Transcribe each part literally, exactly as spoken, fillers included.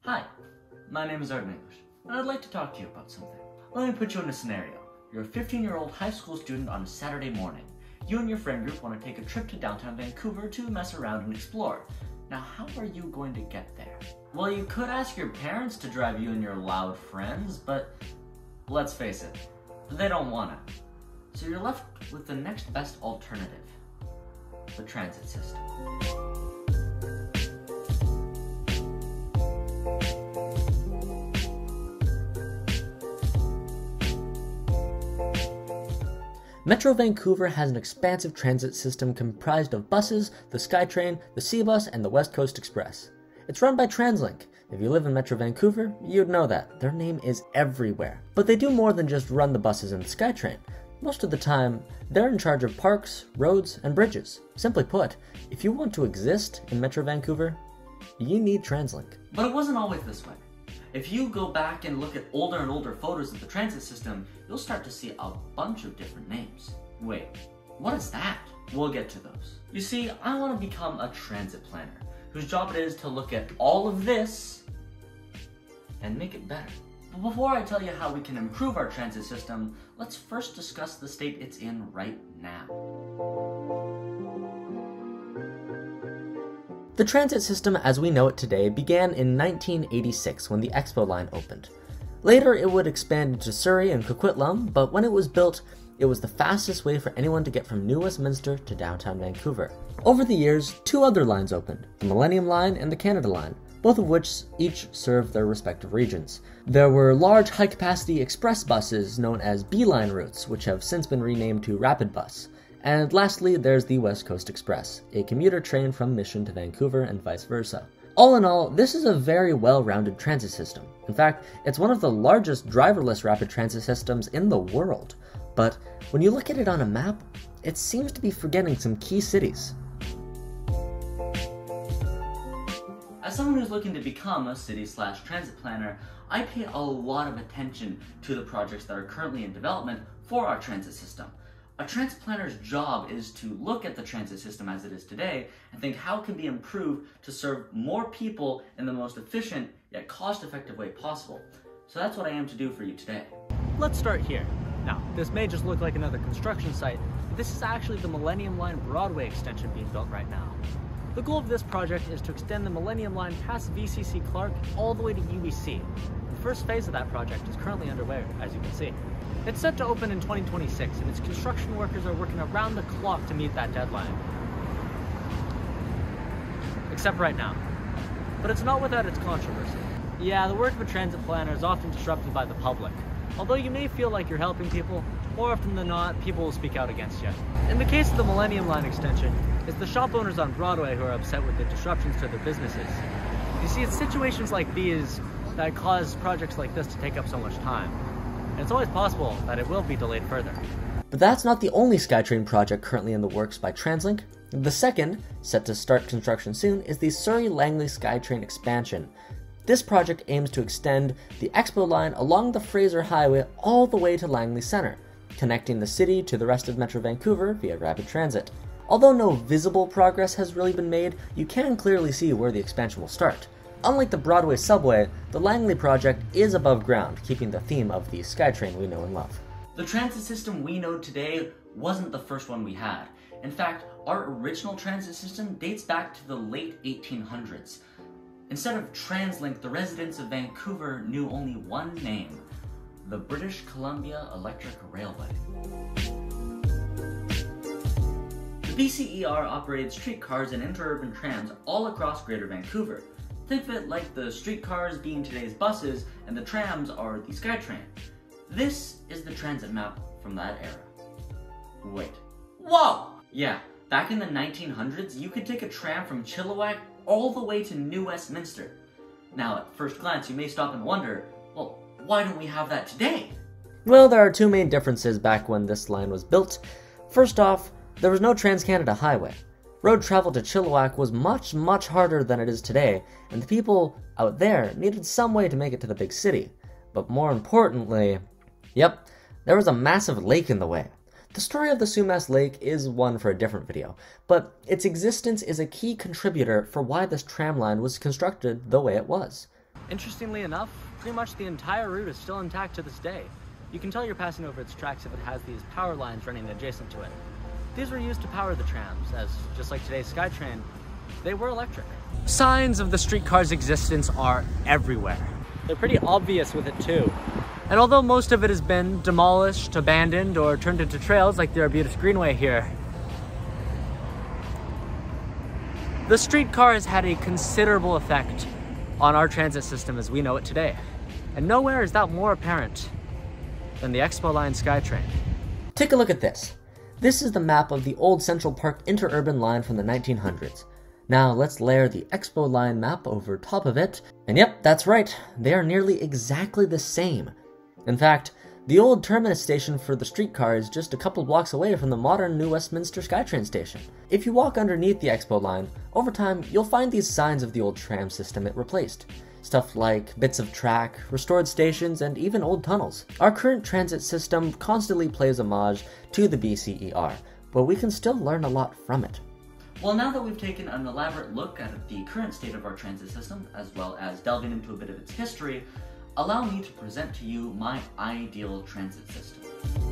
Hi, my name is Art English, and I'd like to talk to you about something. Let me put you in a scenario. You're a fifteen-year-old high school student on a Saturday morning. You and your friend group want to take a trip to downtown Vancouver to mess around and explore. Now, how are you going to get there? Well, you could ask your parents to drive you and your loud friends, but let's face it, they don't want to. So you're left with the next best alternative, the transit system. Metro Vancouver has an expansive transit system comprised of buses, the SkyTrain, the C-Bus, and the West Coast Express. It's run by TransLink. If you live in Metro Vancouver, you'd know that. Their name is everywhere. But they do more than just run the buses and the SkyTrain. Most of the time, they're in charge of parks, roads, and bridges. Simply put, if you want to exist in Metro Vancouver, you need TransLink. But it wasn't always this way. If you go back and look at older and older photos of the transit system, you'll start to see a bunch of different names. Wait, what is that? We'll get to those. You see, I want to become a transit planner, whose job it is to look at all of this and make it better. But before I tell you how we can improve our transit system, let's first discuss the state it's in right now. The transit system as we know it today began in nineteen eighty-six when the Expo line opened. Later it would expand into Surrey and Coquitlam, but when it was built, it was the fastest way for anyone to get from New Westminster to downtown Vancouver. Over the years, two other lines opened, the Millennium Line and the Canada Line, both of which each served their respective regions. There were large high-capacity express buses known as B-Line routes, which have since been renamed to Rapid Bus. And lastly, there's the West Coast Express, a commuter train from Mission to Vancouver and vice versa. All in all, this is a very well-rounded transit system. In fact, it's one of the largest driverless rapid transit systems in the world. But when you look at it on a map, it seems to be forgetting some key cities. As someone who's looking to become a city slash transit planner, I pay a lot of attention to the projects that are currently in development for our transit system. A transit planner's job is to look at the transit system as it is today and think how it can be improved to serve more people in the most efficient yet cost-effective way possible. So that's what I am to do for you today. Let's start here. Now, this may just look like another construction site, but this is actually the Millennium Line Broadway extension being built right now. The goal of this project is to extend the Millennium Line past V C C Clark all the way to U B C. The first phase of that project is currently underway, as you can see. It's set to open in twenty twenty-six, and its construction workers are working around the clock to meet that deadline. Except right now. But it's not without its controversy. Yeah, the work of a transit planner is often disrupted by the public. Although you may feel like you're helping people, more often than not, people will speak out against you. In the case of the Millennium Line extension, it's the shop owners on Broadway who are upset with the disruptions to their businesses. You see, it's situations like these that cause projects like this to take up so much time. And it's always possible that it will be delayed further. But that's not the only SkyTrain project currently in the works by TransLink. The second, set to start construction soon, is the Surrey-Langley SkyTrain expansion. This project aims to extend the Expo line along the Fraser Highway all the way to Langley Centre, connecting the city to the rest of Metro Vancouver via rapid transit. Although no visible progress has really been made, you can clearly see where the expansion will start. Unlike the Broadway subway, the Langley project is above ground, keeping the theme of the SkyTrain we know and love. The transit system we know today wasn't the first one we had. In fact, our original transit system dates back to the late eighteen hundreds. Instead of TransLink, the residents of Vancouver knew only one name, the British Columbia Electric Railway. The B C E R operated streetcars and interurban trams all across Greater Vancouver. Think of it like the streetcars being today's buses and the trams are the SkyTrain. This is the transit map from that era. Wait. Whoa! Yeah, back in the nineteen hundreds, you could take a tram from Chilliwack all the way to New Westminster. Now, at first glance, you may stop and wonder, well, why don't we have that today? Well, there are two main differences back when this line was built. First off, there was no Trans-Canada Highway. Road travel to Chilliwack was much, much harder than it is today, and the people out there needed some way to make it to the big city. But more importantly, yep, there was a massive lake in the way. The story of the Sumas Lake is one for a different video, but its existence is a key contributor for why this tram line was constructed the way it was. Interestingly enough, pretty much the entire route is still intact to this day. You can tell you're passing over its tracks if it has these power lines running adjacent to it. These were used to power the trams, as just like today's SkyTrain, they were electric. Signs of the streetcar's existence are everywhere. They're pretty obvious with it too. And although most of it has been demolished, abandoned, or turned into trails like the Arbutus Greenway here, the streetcar has had a considerable effect on our transit system as we know it today. And nowhere is that more apparent than the Expo Line SkyTrain. Take a look at this. This is the map of the old Central Park interurban line from the nineteen hundreds. Now let's layer the Expo Line map over top of it, and yep, that's right, they are nearly exactly the same. In fact, the old terminus station for the streetcar is just a couple blocks away from the modern New Westminster SkyTrain station. If you walk underneath the Expo Line, over time you'll find these signs of the old tram system it replaced. Stuff like bits of track, restored stations, and even old tunnels. Our current transit system constantly plays homage to the B C E R, but we can still learn a lot from it. Well, now that we've taken an elaborate look at the current state of our transit system, as well as delving into a bit of its history, allow me to present to you my ideal transit system.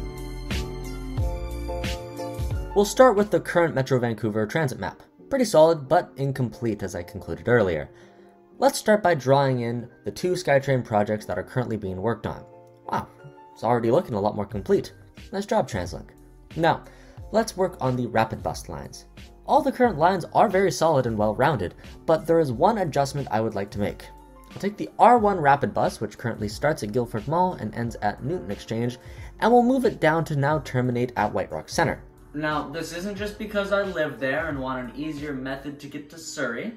We'll start with the current Metro Vancouver transit map. Pretty solid, but incomplete as I concluded earlier. Let's start by drawing in the two SkyTrain projects that are currently being worked on. Wow, it's already looking a lot more complete. Nice job, TransLink. Now, let's work on the rapid bus lines. All the current lines are very solid and well-rounded, but there is one adjustment I would like to make. We'll take the R one rapid bus, which currently starts at Guildford Mall and ends at Newton Exchange, and we'll move it down to now terminate at White Rock Center. Now, this isn't just because I live there and want an easier method to get to Surrey,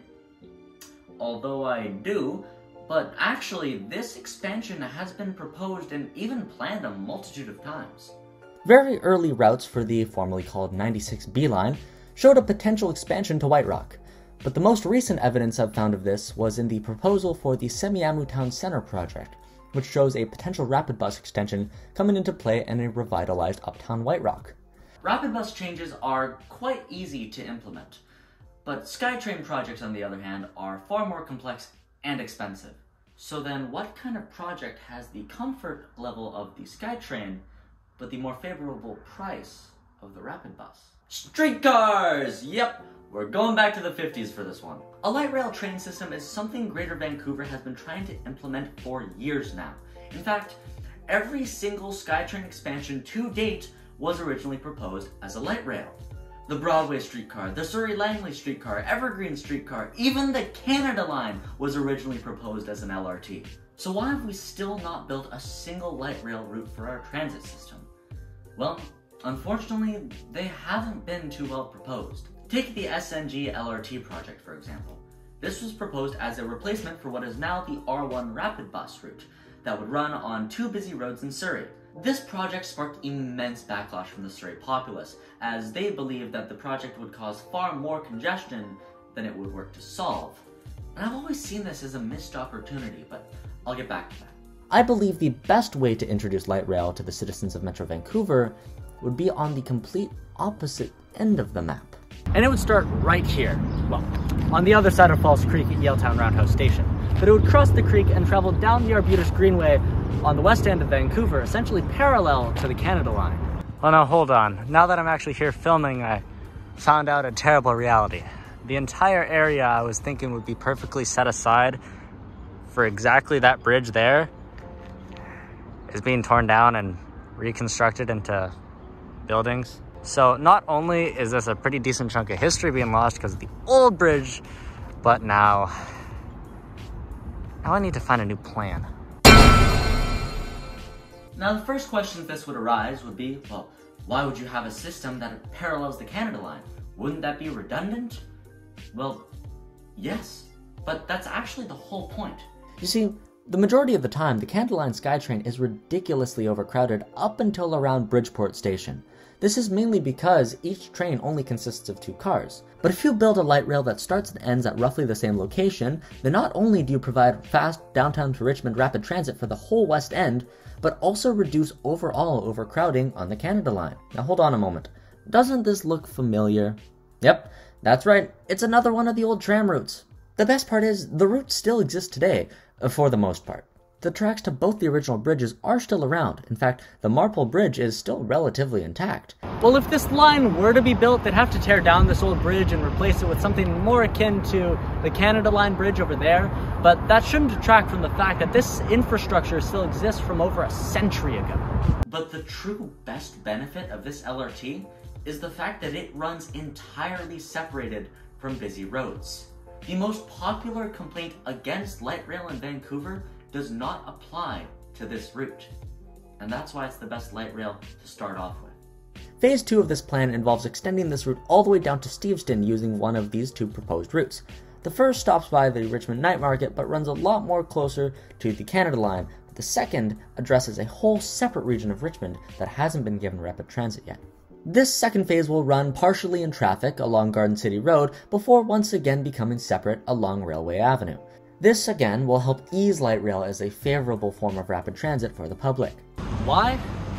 although I do, but actually this expansion has been proposed and even planned a multitude of times. Very early routes for the formerly called ninety-six B line showed a potential expansion to White Rock, but the most recent evidence I've found of this was in the proposal for the Semiahmoo Town Center project, which shows a potential rapid bus extension coming into play in a revitalized uptown White Rock. Rapid bus changes are quite easy to implement, but SkyTrain projects, on the other hand, are far more complex and expensive. So then what kind of project has the comfort level of the SkyTrain, but the more favorable price of the rapid bus? Streetcars! Yep, we're going back to the fifties for this one. A light rail train system is something Greater Vancouver has been trying to implement for years now. In fact, every single SkyTrain expansion to date was originally proposed as a light rail. The Broadway streetcar, the Surrey-Langley streetcar, Evergreen streetcar, even the Canada line was originally proposed as an L R T. So why have we still not built a single light rail route for our transit system? Well, unfortunately, they haven't been too well proposed. Take the S N G L R T project, for example. This was proposed as a replacement for what is now the R one rapid bus route that would run on two busy roads in Surrey. This project sparked immense backlash from the Surrey populace, as they believed that the project would cause far more congestion than it would work to solve. And I've always seen this as a missed opportunity, but I'll get back to that. I believe the best way to introduce light rail to the citizens of Metro Vancouver would be on the complete opposite end of the map. And it would start right here, well, on the other side of Falls Creek at Yaletown Roundhouse Station. But it would cross the creek and travel down the Arbutus Greenway on the west end of Vancouver, essentially parallel to the Canada line. Well, now hold on. Now that I'm actually here filming, I found out a terrible reality. The entire area I was thinking would be perfectly set aside for exactly that bridge there is being torn down and reconstructed into buildings. So not only is this a pretty decent chunk of history being lost because of the old bridge, but now, now I need to find a new plan. Now, the first question this would arise would be, well, why would you have a system that parallels the Canada line? Wouldn't that be redundant? Well, yes, but that's actually the whole point. You see, the majority of the time, the Canada Line SkyTrain is ridiculously overcrowded up until around Bridgeport Station. This is mainly because each train only consists of two cars. But if you build a light rail that starts and ends at roughly the same location, then not only do you provide fast downtown to Richmond rapid transit for the whole West End, but also reduce overall overcrowding on the Canada Line. Now hold on a moment. Doesn't this look familiar? Yep, that's right. It's another one of the old tram routes. The best part is, the route still exists today. for the most part. The tracks to both the original bridges are still around. In fact, the Marpole Bridge is still relatively intact. Well, if this line were to be built, they'd have to tear down this old bridge and replace it with something more akin to the Canada Line Bridge over there, but that shouldn't detract from the fact that this infrastructure still exists from over a century ago. But the true best benefit of this L R T is the fact that it runs entirely separated from busy roads. The most popular complaint against light rail in Vancouver does not apply to this route, and that's why it's the best light rail to start off with. Phase two of this plan involves extending this route all the way down to Steveston using one of these two proposed routes. The first stops by the Richmond Night Market but runs a lot more closer to the Canada Line. The second addresses a whole separate region of Richmond that hasn't been given rapid transit yet. This second phase will run partially in traffic along Garden City Road before once again becoming separate along Railway Avenue. This again will help ease light rail as a favorable form of rapid transit for the public. Why?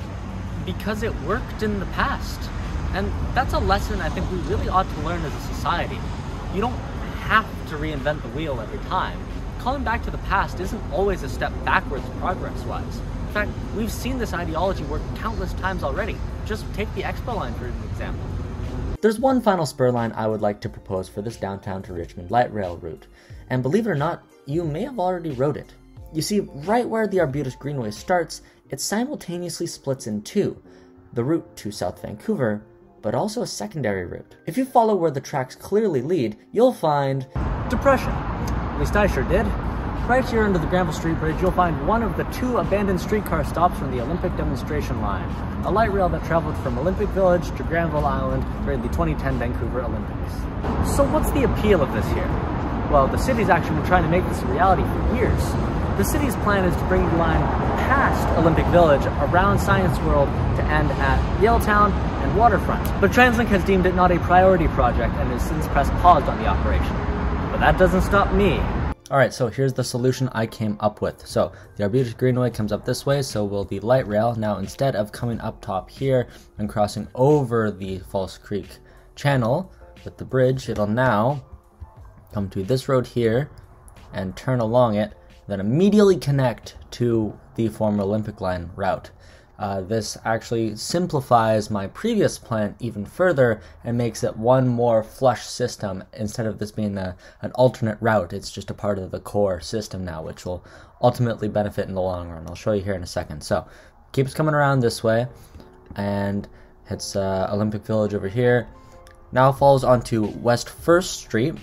Because it worked in the past. And that's a lesson I think we really ought to learn as a society. You don't have to reinvent the wheel every time. Calling back to the past isn't always a step backwards progress-wise. In fact, we've seen this ideology work countless times already. Just take the Expo line for an example. There's one final spur line I would like to propose for this downtown to Richmond light rail route. And believe it or not, you may have already rode it. You see, right where the Arbutus Greenway starts, it simultaneously splits in two, the route to South Vancouver, but also a secondary route. If you follow where the tracks clearly lead, you'll find depression. At least I sure did. Right here under the Granville Street Bridge, you'll find one of the two abandoned streetcar stops from the Olympic demonstration line, a light rail that traveled from Olympic Village to Granville Island during the twenty ten Vancouver Olympics. So what's the appeal of this here? Well, the city's actually been trying to make this a reality for years. The city's plan is to bring the line past Olympic Village, around Science World, to end at Yaletown and Waterfront. But TransLink has deemed it not a priority project and has since pressed pause on the operation. But that doesn't stop me. Alright, so here's the solution I came up with. So the Arbutus Greenway comes up this way, so will the light rail. Now instead of coming up top here and crossing over the False Creek channel with the bridge, it'll now come to this road here and turn along it, then immediately connect to the former Olympic Line route. Uh, this actually simplifies my previous plan even further and makes it one more flush system. Instead of this being a, an alternate route, it's just a part of the core system now, which will ultimately benefit in the long run. I'll show you here in a second. So, keeps coming around this way, and hits uh, Olympic Village over here. Now falls onto West First Street,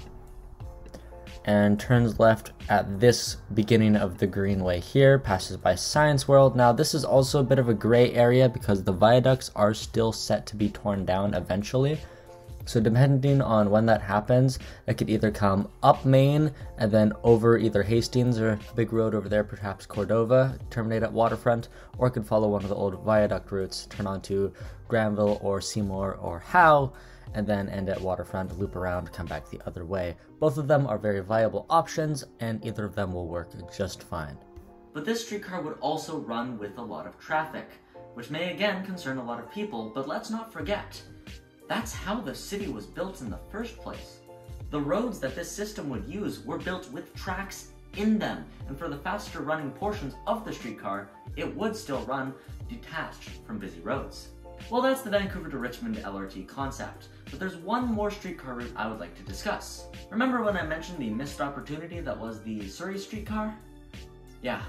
and turns left at this beginning of the Greenway here, passes by Science World. Now this is also a bit of a gray area because the viaducts are still set to be torn down eventually. So depending on when that happens, it could either come up Main and then over either Hastings or a big road over there, perhaps Cordova, terminate at Waterfront, or it could follow one of the old viaduct routes, turn onto Granville or Seymour or Howe, and then end at Waterfront, loop around, come back the other way. Both of them are very viable options, and either of them will work just fine. But this streetcar would also run with a lot of traffic, which may again concern a lot of people, but let's not forget, that's how the city was built in the first place. The roads that this system would use were built with tracks in them, and for the faster running portions of the streetcar, it would still run detached from busy roads. Well, that's the Vancouver to Richmond L R T concept, but there's one more streetcar route I would like to discuss. Remember when I mentioned the missed opportunity that was the Surrey streetcar? Yeah,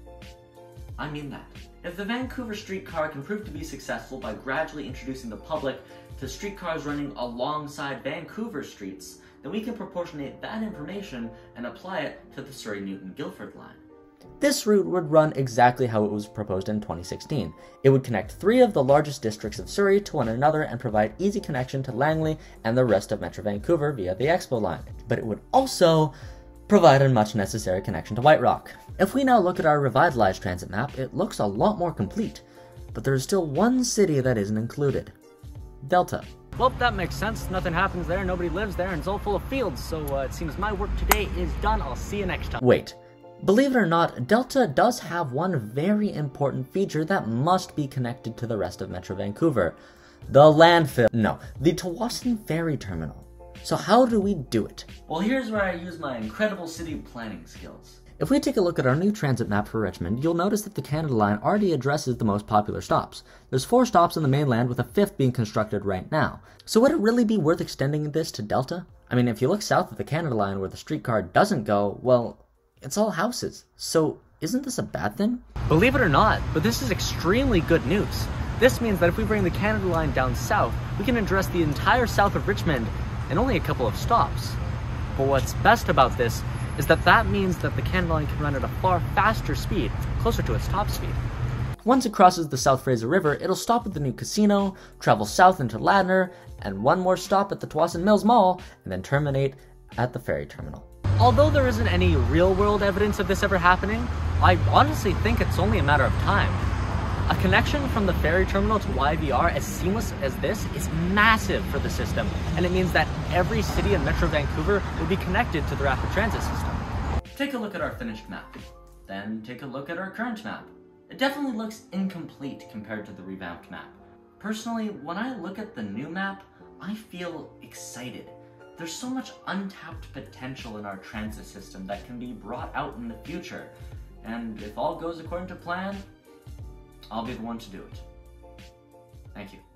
I mean that. If the Vancouver streetcar can prove to be successful by gradually introducing the public to streetcars running alongside Vancouver streets, then we can proportionate that information and apply it to the Surrey-Newton-Guildford line. This route would run exactly how it was proposed in twenty sixteen. It would connect three of the largest districts of Surrey to one another and provide easy connection to Langley and the rest of Metro Vancouver via the Expo line. But it would also provide a much necessary connection to White Rock. If we now look at our revitalized transit map, it looks a lot more complete. But there is still one city that isn't included. Delta. Well, that makes sense. Nothing happens there, nobody lives there, and it's all full of fields, so uh, it seems my work today is done. I'll see you next time. Wait. Believe it or not, Delta does have one very important feature that must be connected to the rest of Metro Vancouver. The landfill. No, the Tsawwassen Ferry Terminal. So how do we do it? Well, here's where I use my incredible city planning skills. If we take a look at our new transit map for Richmond, you'll notice that the Canada Line already addresses the most popular stops. There's four stops on the mainland with a fifth being constructed right now. So would it really be worth extending this to Delta? I mean, if you look south of the Canada Line where the streetcar doesn't go, well, it's all houses. So isn't this a bad thing? Believe it or not, but this is extremely good news. This means that if we bring the Canada Line down south, we can address the entire south of Richmond in only a couple of stops. But what's best about this is that that means that the Canada Line can run at a far faster speed, closer to its top speed. Once it crosses the South Fraser River, it'll stop at the new casino, travel south into Ladner, and one more stop at the Tsawwassen Mills Mall, and then terminate at the ferry terminal. Although there isn't any real-world evidence of this ever happening, I honestly think it's only a matter of time. A connection from the ferry terminal to Y V R as seamless as this is massive for the system, and it means that every city in Metro Vancouver will be connected to the rapid transit system. Take a look at our finished map. Then take a look at our current map. It definitely looks incomplete compared to the revamped map. Personally, when I look at the new map, I feel excited. There's so much untapped potential in our transit system that can be brought out in the future. And if all goes according to plan, I'll be the one to do it. Thank you.